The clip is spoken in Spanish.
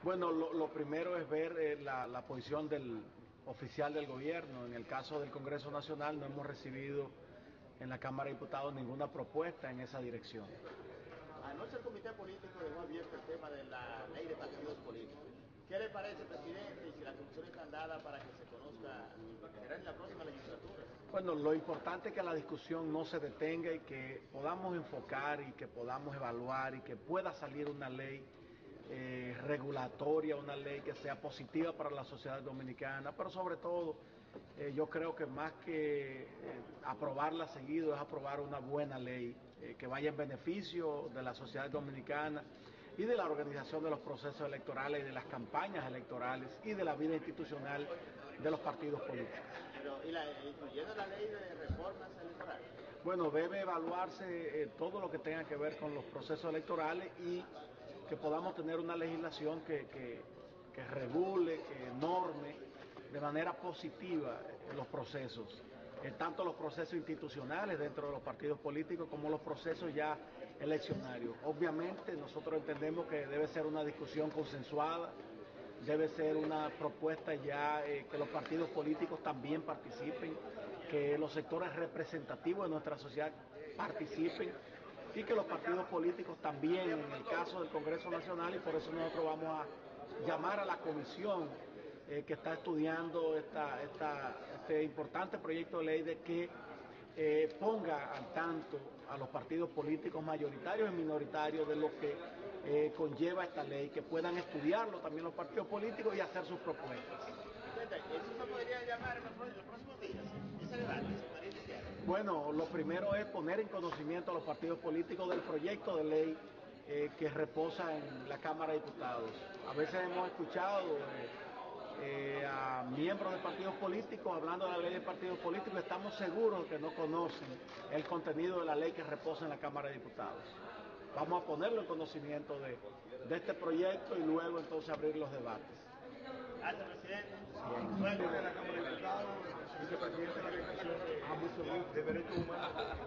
Bueno, lo primero es ver la posición del oficial del gobierno. En el caso del Congreso Nacional no hemos recibido en la Cámara de Diputados ninguna propuesta en esa dirección. Anoche el Comité Político dejó abierto el tema de la ley de partidos políticos. ¿Qué le parece, presidente, y si la comisión está dada para que se conozca, será en la próxima legislatura? Bueno, lo importante es que la discusión no se detenga y que podamos enfocar y que podamos evaluar y que pueda salir una ley regulatoria, una ley que sea positiva para la sociedad dominicana, pero sobre todo yo creo que más que aprobarla seguido es aprobar una buena ley que vaya en beneficio de la sociedad dominicana y de la organización de los procesos electorales y de las campañas electorales y de la vida institucional de los partidos políticos. Pero, incluyendo la ley de reformas electorales. Bueno, debe evaluarse todo lo que tenga que ver con los procesos electorales y que podamos tener una legislación que regule, que norme de manera positiva los procesos, tanto los procesos institucionales dentro de los partidos políticos como los procesos ya eleccionarios. Obviamente nosotros entendemos que debe ser una discusión consensuada, debe ser una propuesta ya que los partidos políticos también participen, que los sectores representativos de nuestra sociedad participen y que los partidos políticos también, en el caso del Congreso Nacional, y por eso nosotros vamos a llamar a la comisión que está estudiando este importante proyecto de ley de que ponga al tanto a los partidos políticos mayoritarios y minoritarios de lo que conlleva esta ley, que puedan estudiarlo también los partidos políticos y hacer sus propuestas. ¿Eso se podría llamar en los próximos días? ¿Ese debate se podría iniciar? Bueno, lo primero es poner en conocimiento a los partidos políticos del proyecto de ley que reposa en la Cámara de Diputados. A veces hemos escuchado a miembros de partidos políticos hablando de la ley de partidos políticos. Estamos seguros que no conocen el contenido de la ley que reposa en la Cámara de Diputados. Vamos a ponerlo en conocimiento de este proyecto y luego entonces abrir los debates. Gracias, presidente. Bien. De la Cámara de Diputados, vicepresidente de la Comisión de Derechos Humanos.